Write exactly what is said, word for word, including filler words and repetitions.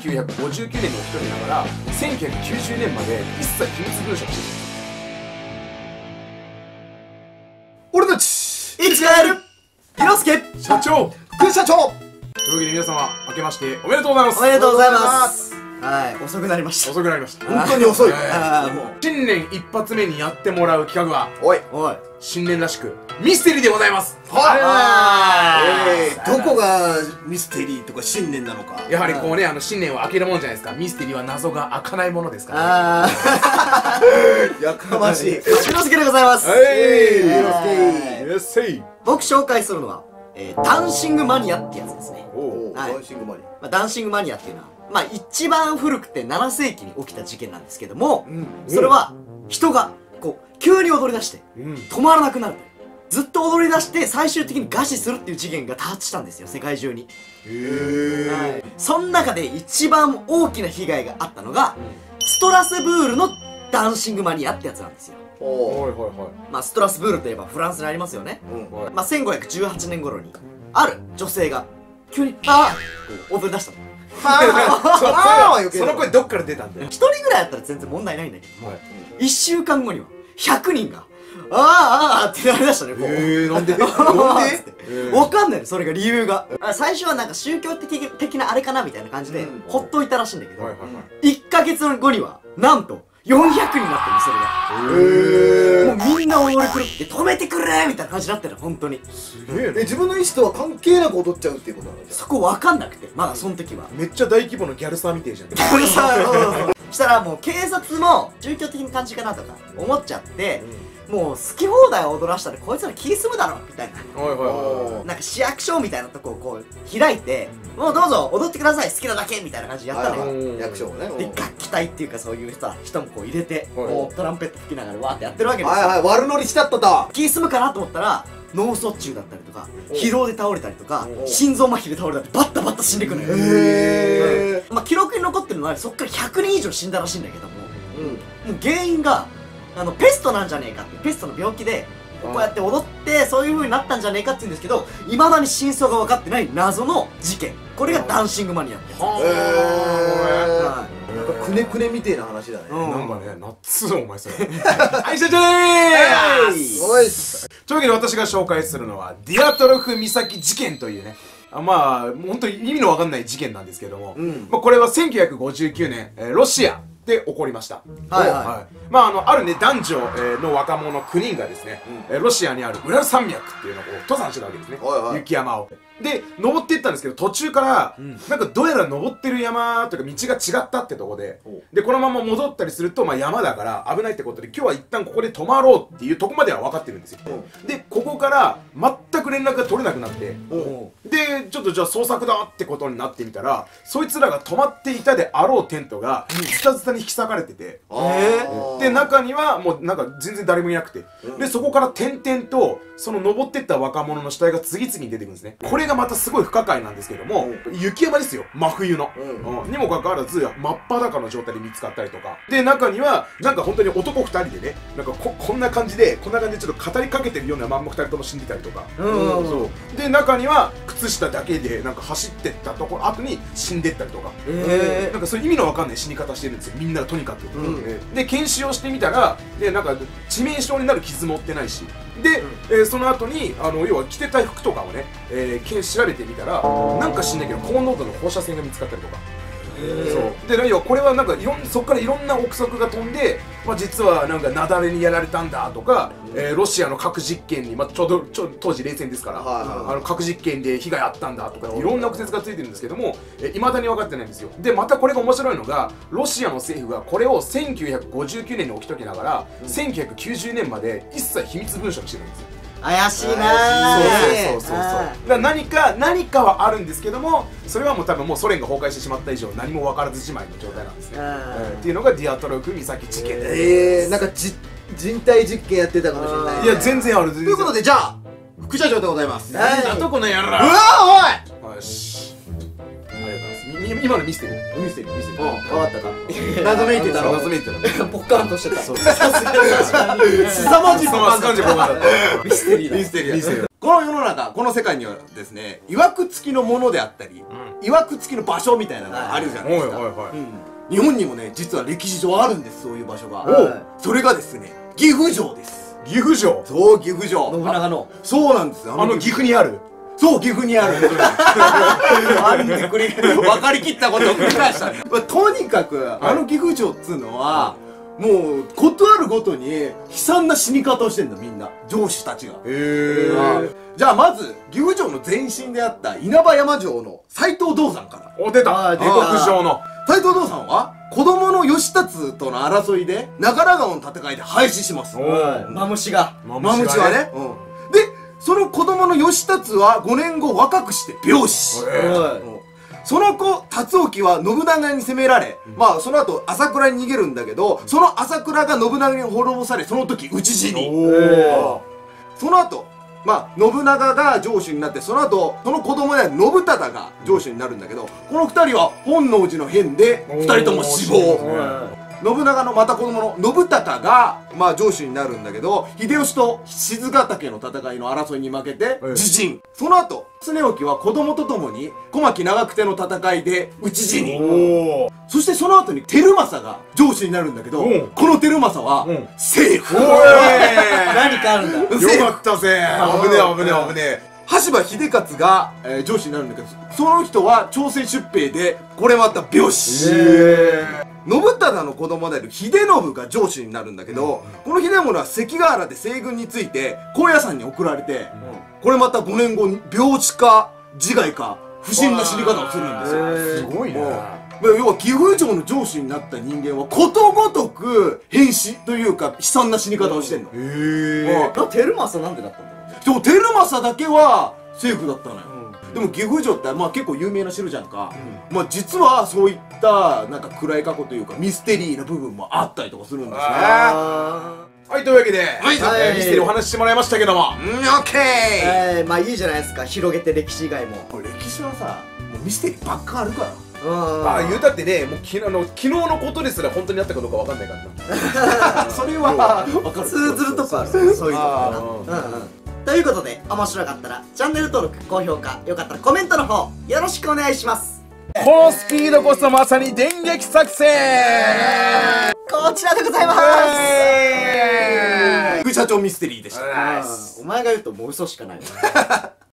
きゅうひゃくごじゅうきゅうねんに起きとりながらせんきゅうひゃくきゅうじゅうねんまで一切秘密文書にしてるんです。 俺たちいつかやる広助社長副社長というわけで皆様明けましておめでとうございます。 おめでとうございます。はい、遅くなりました。 遅くなりました。 本当に遅い。 ああ、もう新年一発目にやってもらう企画はおいおい新年らしくミステリーでございます。 はい。どこがミステリーとか新年なのか。 やはりこうね、あの新年を明けるもんじゃないですか。ミステリーは謎が開かないものですからね。 ああやかましい。広助でございます。 はい、 広助。僕紹介するのはダンシングマニアってやつですね。ダンシングマニア。ダンシングマニアっていうのはまあ一番古くてななせいきに起きた事件なんですけども、それは人がこう急に踊り出して止まらなくなる。ずっと踊り出して最終的に餓死するっていう事件が多発したんですよ、世界中に。へえ。その中で一番大きな被害があったのがストラスブールのダンシングマニアってやつなんですよ。まあストラスブールといえばフランスにありますよね。まあせんごひゃくじゅうはちねん頃にある女性が急にああ踊り出したの。 その声どっから出たんだよ。 一人ぐらいだったら全然問題ないんだけども、一週間後にはひゃくにんがああああってなりだしたね。 ええ、なんでなんでわかんないの、それが理由が。最初はなんか宗教的的なあれかなみたいな感じでほっといたらしいんだけど、いっかげつごにはなんとよんひゃくにんになってるの、それが。もうみんな踊り狂って止めてくれみたいな感じになってる、本当に。 すげえ。 え、自分の意思とは関係なく踊っちゃうっていうことなの？ そこわかんなくて、まだその時は。 めっちゃ大規模なギャルサーみてえじゃん。 そしたらもう警察も宗教的な感じかなとか思っちゃって、もう好き放題踊らしたらこいつら気済むだろみたいな、なんか市役所みたいなとこをこう開いて、もうどうぞ踊ってください好きなだけみたいな感じでやったのよ、役所もね。で楽器隊っていうかそういう人人もこう入れて、もうトランペット吹きながらわーってやってるわけですよ。 はいはい、悪ノリしちゃったと。 気済むかなと思ったら脳卒中だったりとか疲労で倒れたりとか心臓麻痺で倒れたりバッタバッタ死んでくるのよ。へえ。まあ記録に残ってるのはそっからひゃくにん以上死んだらしいんだけども、もう原因があのペストなんじゃねえかって、ペストの病気でこうやって踊ってそういう風になったんじゃねえかって言うんですけど、いまだに真相が分かってない謎の事件、これがダンシングマニアってやつ。へえ。なんかくねくねみてえな話だね。 なんかね、夏お前それ。はい社長でーす。 おいっす。 というわけで私が紹介するのはディアトロフ岬事件というね、まあ本当に意味の分かんない事件なんですけども、まあこれはせんきゅうひゃくごじゅうきゅうねんロシアで起こりました。はいはい。まああのあるね男女の若者きゅうにんがですね、ロシアにあるウラル山脈っていうのを登山してたわけですね。雪山を。で登っていったんですけど、途中からなんかどうやら登ってる山というか道が違ったってとこで、でこのまま戻ったりするとまあ山だから危ないってことで、今日は一旦ここで泊まろうっていうとこまでは分かってるんですよ。でここから全く連絡が取れなくなって、でちょっとじゃあ捜索だってことになってみたら、そいつらが泊まっていたであろうテントがズタズタに引き裂かれてて、で中にはもうなんか全然誰もいなくて、でそこから点々とその登ってった若者の死体が次々に出てくるんですね。これがまたすごい不可解なんですけども、雪山ですよ、真冬の、うん、にもかかわらず真っ裸の状態で見つかったりとかで、中にはなんか本当に男ふたりでね、なんか こ, こんな感じでこんな感じでちょっと語りかけてるようなまんまふたりとも死んでたりとか、そうで中には靴下だけでなんか走ってったところ後に死んでったりとか、えー、なんかそういう意味のわかんない死に方してるんですよ、みんながとにかく。うん、えー、で検視をしてみたら、でなんか致命傷になる傷も負ってないし、で、うん、えー、その後にあの要は着てた服とかをね、えー、調べてみたらなんか知んないけど高濃度の放射線が見つかったりとか。そうで要はこれはなんかいろんそこからいろんな憶測が飛んで、まあ、実はなんか雪崩にやられたんだとか、えー、ロシアの核実験に、まあ、ちょうどちょ当時冷戦ですから、あの核実験で被害あったんだとかいろんな憶測がついてるんですけども、いまだに分かってないんですよ。でまたこれが面白いのが、ロシアの政府がこれをせんきゅうひゃくごじゅうきゅうねんに起きときながら、うん、せんきゅうひゃくきゅうじゅうねんまで一切秘密文書にしてるんですよ。 怪しいなー。そうそうそうそう。だから何か何かはあるんですけども、それはもう多分もうソ連が崩壊してしまった以上何も分からずじまいの状態なんですね。えー、っていうのがディアトロフ岬事件です。 えー、なんかじ人体実験やってたかもしれない。 いや全然ある。ということでじゃあ副社長でございます。 なんだとこの野郎。うわおい。 よし。今のミステリーミステリーミステリー。 うん、分かったか。謎めいてたろ。 謎めいてたろ。 ポッカンとしてた。 さすがに。すさまじいポッカン。 すさまじいポッカンだった。 ミステリーだ。 ミステリー。 この世の中、この世界にはですね、曰く付きのものであったり、曰く付きの場所みたいなのがあるじゃないですか。日本にもね、実は歴史上あるんです、そういう場所が。それがですね、岐阜城です。 岐阜城。 そう、岐阜城。 信長の。 そうなんですよ。 あの岐阜にある。 そう、岐阜にある。 あんで繰り返分かりきったことを繰り返したね。とにかく、あの岐阜城っつうのは、もう、ことあるごとに、悲惨な死に方をしてんだ、みんな。城主たちが。へえ。じゃあ、まず、岐阜城の前身であった稲葉山城の斎藤道山から。 お、出た。下克上の。 斎藤道山は、子供の義達との争いで、長良川の戦いで廃止します。 マムシが。 マムシはね。で、その子供の義達はごねんご若くして病死。その子、辰興は信長に攻められ、まあその後朝倉に逃げるんだけど、その朝倉が信長に滅ぼされ、その時討ち死に。その後、まあ信長が城主になって、その後、その子供である信忠が城主になるんだけど、この二人は本能寺の変で二人とも死亡。信長のまた子供の信孝が、まあ上司になるんだけど、秀吉と静ヶ岳の戦いの争いに負けて、自陣。その後、常興は子供と共に、小牧長久手の戦いで討ち死に。そしてその後に、照正が上司になるんだけど、この照正は、セーフ。 何かあるんだ。 よかったぜ。危ねえ危ねえ危ねえ。 羽柴秀勝が、えー、上司になるんだけど、その人は朝鮮出兵で、これまた病死。信忠の子供である秀信が上司になるんだけど、この秀信は関ヶ原で西軍について高野山に送られて、これまたごねんごに病死か自害か不審な死に方をするんですよ。 すごいね。 要は岐阜城の上司になった人間はことごとく変死というか悲惨な死に方をしてんの。 へえ。照正なんでだったんだろうね。 でも照正だけはセーフだったのよ。でも岐阜城ってまあ結構有名な城じゃんか、うん、まあ実はそういったなんか暗い過去というかミステリーな部分もあったりとかするんですね。はい、 というわけで、 はい、 えー、ミステリーお話ししてもらいましたけども、 うん、オッケー。 えー、まあいいじゃないですか、広げて歴史以外も。 歴史はさ、もうミステリーばっかあるから。 まあ言うたってね、もう昨日の昨日のことですら本当にあったかどうかわかんないからな。 それは分かる。 通ずるとこある。そういうのかな。うんうん。ということで、面白かったらチャンネル登録、高評価、よかったらコメントの方よろしくお願いします。 このスピードこそまさに電撃作戦。 こちらでございます。 副社長ミステリーでした。 お前が言うともう嘘しかない。